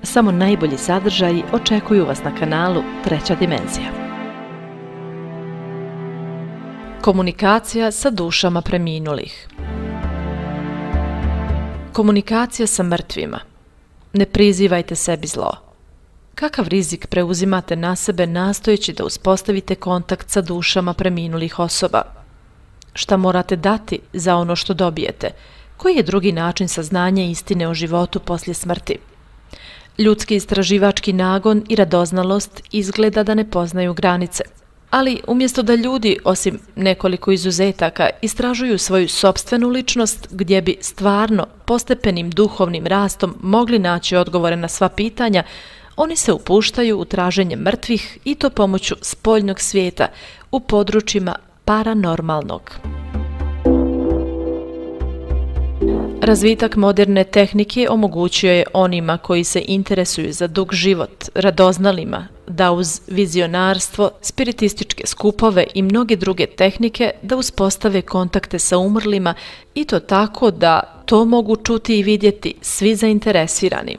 Samo najbolji sadržaji očekuju vas na kanalu Treća dimenzija. Komunikacija sa dušama preminulih. Komunikacija sa mrtvima. Ne prizivajte sebi zlo. Kakav rizik preuzimate na sebe nastojeći da uspostavite kontakt sa dušama preminulih osoba? Šta morate dati za ono što dobijete? Koji je drugi način saznanja istine o životu poslije smrti? Ljudski istraživački nagon i radoznalost izgleda da ne poznaju granice. Ali umjesto da ljudi, osim nekoliko izuzetaka, istražuju svoju sopstvenu ličnost gdje bi stvarno postepenim duhovnim rastom mogli naći odgovore na sva pitanja, oni se upuštaju u traženje mrtvih i to pomoću spoljnog svijeta u područjima paranormalnog. Razvitak moderne tehnike omogućio je onima koji se interesuju za dug život, radoznalima, da uz vizionarstvo, spiritističke skupove i mnoge druge tehnike da uspostave kontakte sa umrlima i to tako da to mogu čuti i vidjeti svi zainteresirani.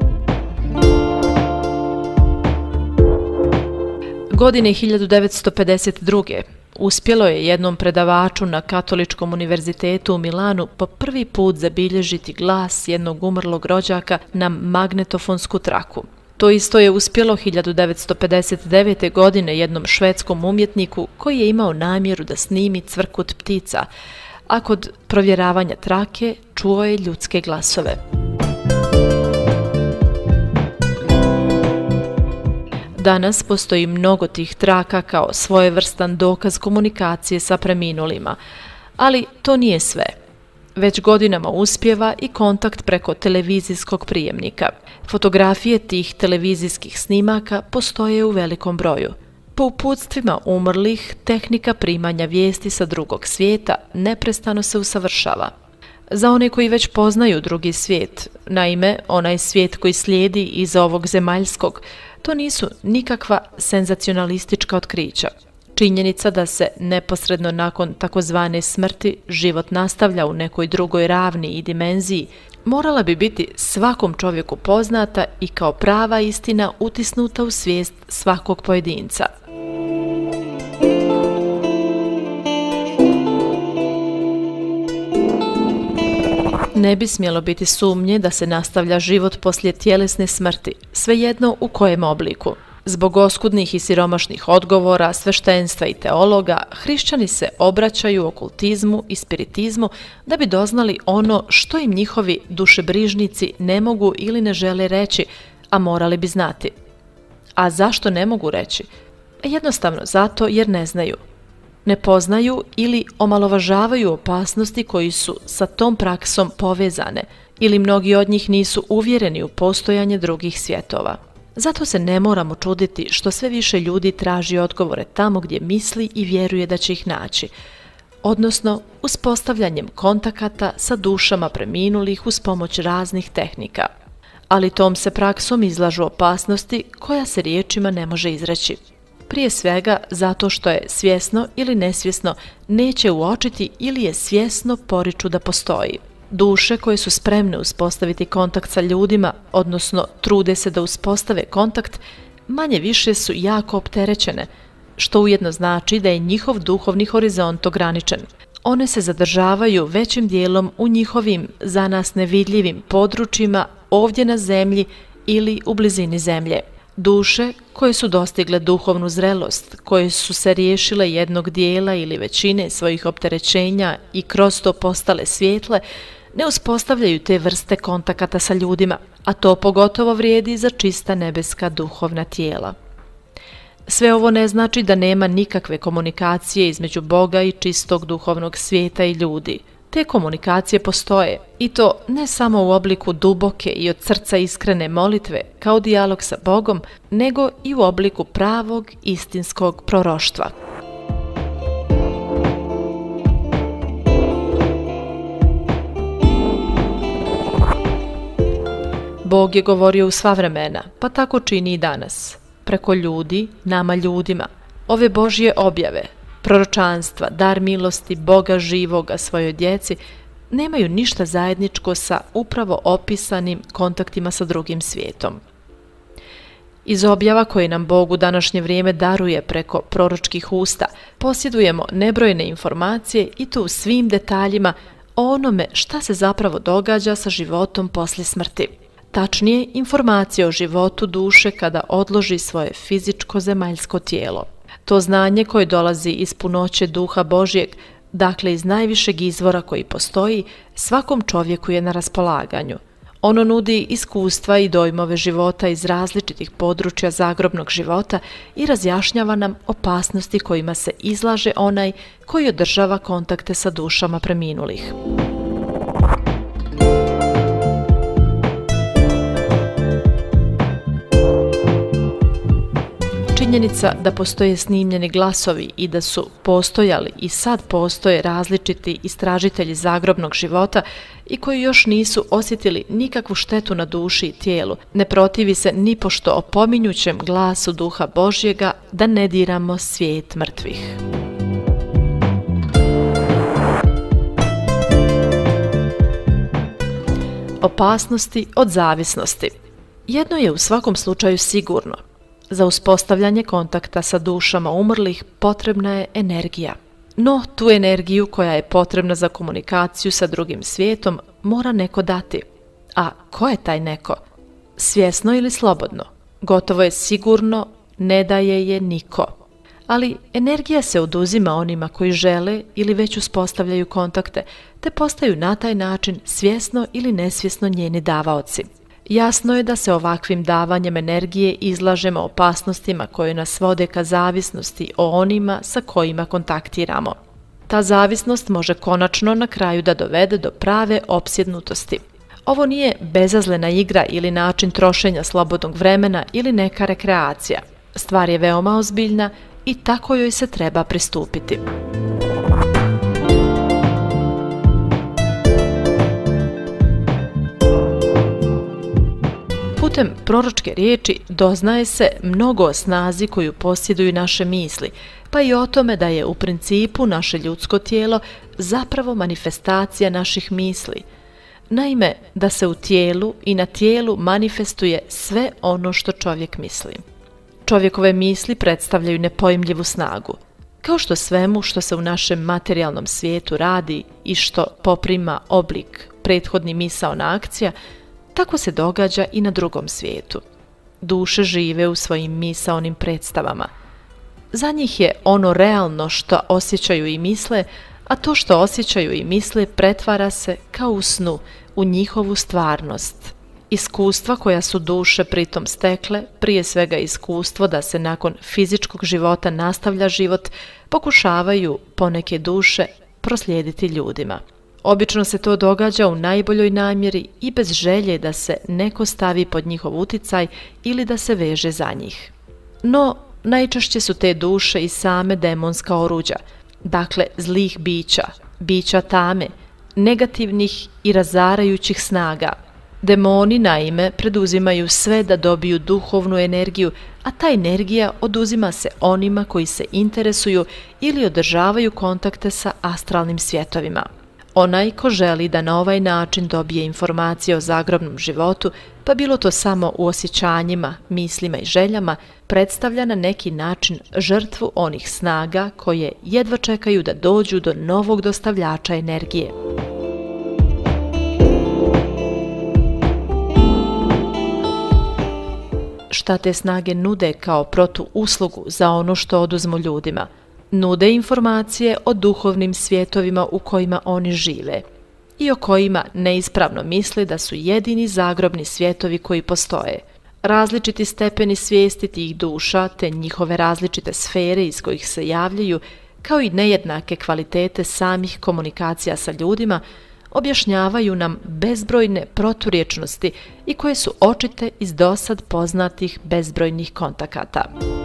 Godine 1952. uspjelo je jednom predavaču na Katoličkom univerzitetu u Milanu po prvi put zabilježiti glas jednog umrlog rođaka na magnetofonsku traku. To isto je uspjelo 1959. godine jednom švedskom umjetniku koji je imao namjeru da snimi cvrkut ptica, a kod provjeravanja trake čuo je ljudske glasove. Danas postoji mnogo tih traka kao svojevrstan dokaz komunikacije sa preminulima, ali to nije sve. Već godinama uspijeva i kontakt preko televizijskog prijemnika. Fotografije tih televizijskih snimaka postoje u velikom broju. Po uputstvima umrlih, tehnika primanja vijesti sa drugog svijeta neprestano se usavršava. Za one koji već poznaju drugi svijet, naime, onaj svijet koji slijedi iza ovog zemaljskog, to nisu nikakva senzacionalistička otkrića. Činjenica da se neposredno nakon takozvane smrti život nastavlja u nekoj drugoj ravni i dimenziji morala bi biti svakom čovjeku poznata i kao prava istina utisnuta u svijest svakog pojedinca. Ne bi smjelo biti sumnje da se nastavlja život poslije tjelesne smrti, svejedno u kojem obliku. Zbog oskudnih i siromašnih odgovora, sveštenstva i teologa, hrišćani se obraćaju okultizmu i spiritizmu da bi doznali ono što im njihovi dušebrižnici ne mogu ili ne žele reći, a morali bi znati. A zašto ne mogu reći? Jednostavno zato jer ne znaju. Ne poznaju ili omalovažavaju opasnosti koji su sa tom praksom povezane ili mnogi od njih nisu uvjereni u postojanje drugih svjetova. Zato se ne moramo čuditi što sve više ljudi traži odgovore tamo gdje misli i vjeruje da će ih naći, odnosno uspostavljanjem kontakata sa dušama preminulih uz pomoć raznih tehnika. Ali tom se praksom izlažu opasnosti koja se riječima ne može izreći. Prije svega zato što je svjesno ili nesvjesno neće uočiti ili je svjesno poriču da postoji. Duše koje su spremne uspostaviti kontakt sa ljudima, odnosno trude se da uspostave kontakt, manje više su jako opterećene, što ujedno znači da je njihov duhovni horizont ograničen. One se zadržavaju većim dijelom u njihovim za nas nevidljivim područjima ovdje na zemlji ili u blizini zemlje. Duše koje su dostigle duhovnu zrelost, koje su se riješile jednog dijela ili većine svojih opterećenja i kroz to postale svijetle, ne uspostavljaju te vrste kontakata sa ljudima, a to pogotovo vrijedi za čista nebeska duhovna tijela. Sve ovo ne znači da nema nikakve komunikacije između Boga i čistog duhovnog svijeta i ljudi. Te komunikacije postoje, i to ne samo u obliku duboke i od srca iskrene molitve kao dijalog sa Bogom, nego i u obliku pravog istinskog proroštva. Bog je govorio u sva vremena, pa tako čini i danas, preko ljudi, nama ljudima. Ove Božje objave, proročanstva, dar milosti Boga živoga svojoj djeci, nemaju ništa zajedničko sa upravo opisanim kontaktima sa drugim svijetom. Iz objava koje nam Bog u današnje vrijeme daruje preko proročkih usta, posjedujemo nebrojene informacije i to u svim detaljima o onome šta se zapravo događa sa životom poslije smrti. Tačnije, informacije o životu duše kada odloži svoje fizičko zemaljsko tijelo. To znanje koje dolazi iz punoće Duha Božjeg, dakle iz najvišeg izvora koji postoji, svakom čovjeku je na raspolaganju. Ono nudi iskustva i dojmove života iz različitih područja zagrobnog života i razjašnjava nam opasnosti kojima se izlaže onaj koji održava kontakte sa dušama preminulih. Činjenica da postoje snimljeni glasovi i da su postojali i sad postoje različiti istražitelji zagrobnog života i koji još nisu osjetili nikakvu štetu na duši i tijelu, ne protivi se nipošto opominjućem glasu Duha Božjega da ne diramo svijet mrtvih. Opasnosti od zavisnosti. Jedno je u svakom slučaju sigurno. Za uspostavljanje kontakta sa dušama umrlih potrebna je energija. No, tu energiju koja je potrebna za komunikaciju sa drugim svijetom mora neko dati. A ko je taj neko? Svjesno ili slobodno? Gotovo je sigurno ne daje je niko. Ali energija se oduzima onima koji žele ili već uspostavljaju kontakte, te postaju na taj način svjesno ili nesvjesno njeni davaoci. Jasno je da se ovakvim davanjem energije izlažemo opasnostima koje nas vode ka zavisnosti o onima sa kojima kontaktiramo. Ta zavisnost može konačno na kraju da dovede do prave opsjednutosti. Ovo nije bezazlena igra ili način trošenja slobodnog vremena ili neka rekreacija. Stvar je veoma ozbiljna i tako joj se treba pristupiti. Putem proročke riječi doznaje se mnogo o snazi koju posjeduju naše misli, pa i o tome da je u principu naše ljudsko tijelo zapravo manifestacija naših misli. Naime, da se u tijelu i na tijelu manifestuje sve ono što čovjek misli. Čovjekove misli predstavljaju nepojmljivu snagu. Kao što svemu što se u našem materijalnom svijetu radi i što poprima oblik prethodni misaona akcija, tako se događa i na drugom svijetu. Duše žive u svojim misaonim predstavama. Za njih je ono realno što osjećaju i misle, a to što osjećaju i misle pretvara se kao u snu u njihovu stvarnost. Iskustva koja su duše pritom stekle, prije svega iskustvo da se nakon fizičkog života nastavlja život, pokušavaju poneke duše proslijediti ljudima. Obično se to događa u najboljoj namjeri i bez želje da se neko stavi pod njihov uticaj ili da se veže za njih. No, najčešće su te duše i same demonska oruđa, dakle zlih bića, bića tame, negativnih i razarajućih snaga. Demoni, naime, preduzimaju sve da dobiju duhovnu energiju, a ta energija oduzima se onima koji se interesuju ili održavaju kontakte sa astralnim svjetovima. Onaj ko želi da na ovaj način dobije informacije o zagrobnom životu, pa bilo to samo u osjećanjima, mislima i željama, predstavlja na neki način žrtvu onih snaga koje jedva čekaju da dođu do novog dostavljača energije. Šta te snage nude kao protuuslugu za ono što oduzmu ljudima? Nude informacije o duhovnim svjetovima u kojima oni žive i o kojima neispravno misle da su jedini zagrobni svjetovi koji postoje. Različiti stepeni svijesti tih duša te njihove različite sfere iz kojih se javljaju, kao i nejednake kvalitete samih komunikacija sa ljudima, objašnjavaju nam bezbrojne proturječnosti i koje su očite iz dosad poznatih bezbrojnih kontakata.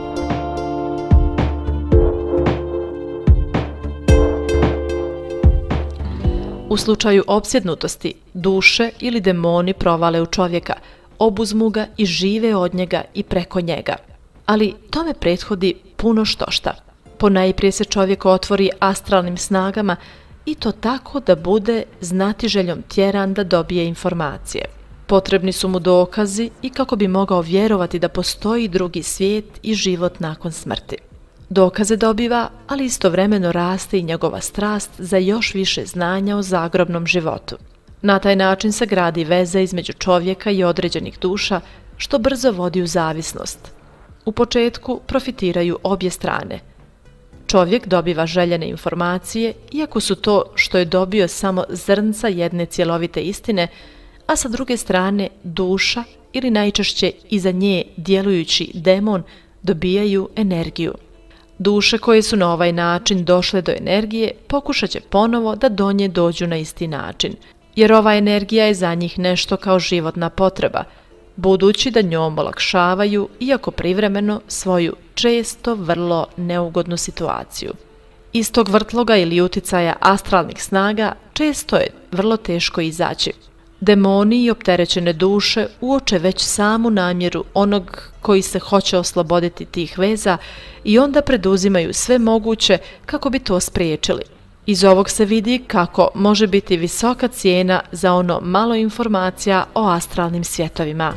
U slučaju opsjednutosti, duše ili demoni provale u čovjeka, obuzmu ga i žive od njega i preko njega. Ali tome prethodi puno štošta. Ponajprije se čovjek otvori astralnim snagama i to tako da bude znatiželjom tjeran da dobije informacije. Potrebni su mu dokazi i kako bi mogao vjerovati da postoji drugi svijet i život nakon smrti. Dokaze dobiva, ali istovremeno raste i njegova strast za još više znanja o zagrobnom životu. Na taj način se gradi veza između čovjeka i određenih duša, što brzo vodi u zavisnost. U početku profitiraju obje strane. Čovjek dobiva željene informacije, iako su to što je dobio samo zrnca jedne cjelovite istine, a sa druge strane duša ili najčešće iza nje djelujući demon dobijaju energiju. Duše koje su na ovaj način došle do energije pokušat će ponovo da do nje dođu na isti način, jer ova energija je za njih nešto kao životna potreba, budući da njom olakšavaju, iako privremeno, svoju često vrlo neugodnu situaciju. Iz tog vrtloga ili uticaja astralnih snaga često je vrlo teško izaći. Demoni i opterećene duše uoče već samu namjeru onog koji se hoće osloboditi tih veza i onda preduzimaju sve moguće kako bi to spriječili. Iz ovog se vidi kako može biti visoka cijena za ono malo informacija o astralnim svjetovima.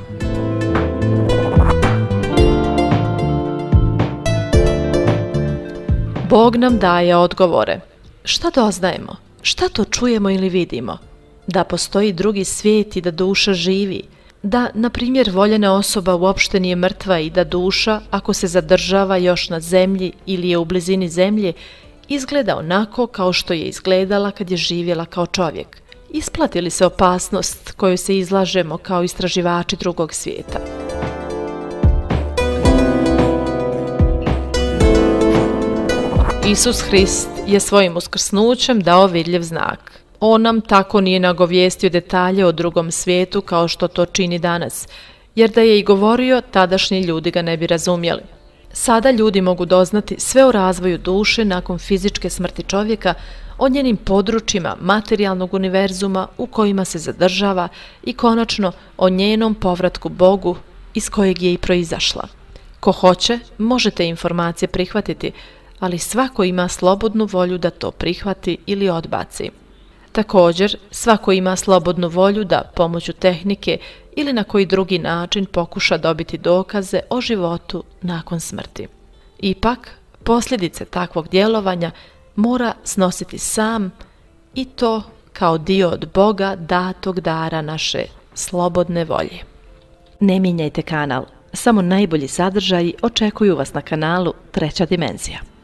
Bog nam daje odgovore. Šta doznajemo? Šta to čujemo ili vidimo? Da postoji drugi svijet i da duša živi. Da, na primjer, voljena osoba uopšte nije mrtva i da duša, ako se zadržava još na zemlji ili je u blizini zemlje, izgleda onako kao što je izgledala kad je živjela kao čovjek. Isplati li se opasnost kojoj se izlažemo kao istraživači drugog svijeta? Isus Hrist je svojim uskrsnućem dao vidljiv znak. On nam tako nije nagovijestio detalje o drugom svijetu kao što to čini danas, jer da je i govorio, tadašnji ljudi ga ne bi razumjeli. Sada ljudi mogu doznati sve o razvoju duše nakon fizičke smrti čovjeka, o njenim područjima materijalnog univerzuma u kojima se zadržava i konačno o njenom povratku Bogu iz kojeg je i proizašla. Ko hoće, može te informacije prihvatiti, ali svako ima slobodnu volju da to prihvati ili odbaci. Također, svako ima slobodnu volju da pomoću tehnike ili na koji drugi način pokuša dobiti dokaze o životu nakon smrti. Ipak, posljedice takvog djelovanja mora snositi sam i to kao dio od Boga datog dara naše slobodne volje. Ne mijenjajte kanal, samo najbolji sadržaji očekuju vas na kanalu Treća dimenzija.